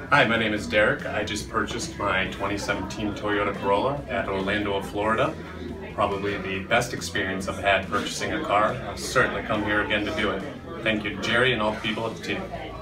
Hi, my name is Derek. I just purchased my 2017 Toyota Corolla at Orlando, Florida. Probably the best experience I've had purchasing a car. I'll certainly come here again to do it. Thank you to Jerry and all the people at the team.